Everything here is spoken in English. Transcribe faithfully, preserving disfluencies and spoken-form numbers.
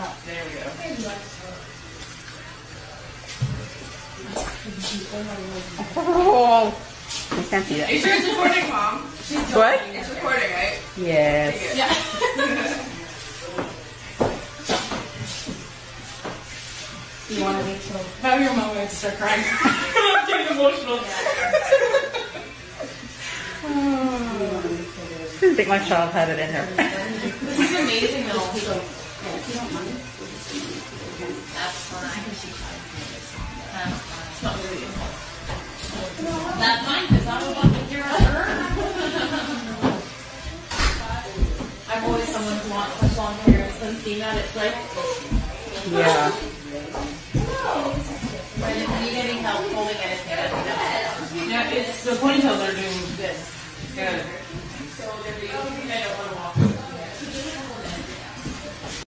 There we go. Oh, I can't see that. Are you sure it's recording, Mom? She's What? It's recording, right? Yes. Yeah. You want to wait till... If I were your mom, I'd start crying. I'm getting emotional. I didn't think my child had it in her. This is amazing, though. If you don't mind. That's fine. That's fine. It's not really important. That's fine, because I'm about to hear her. I'm always someone who wants such long hair, and seeing that, it's like... Yeah. When you need any help holding anything, let me know. Yeah, it's the ponytails are doing good. Good.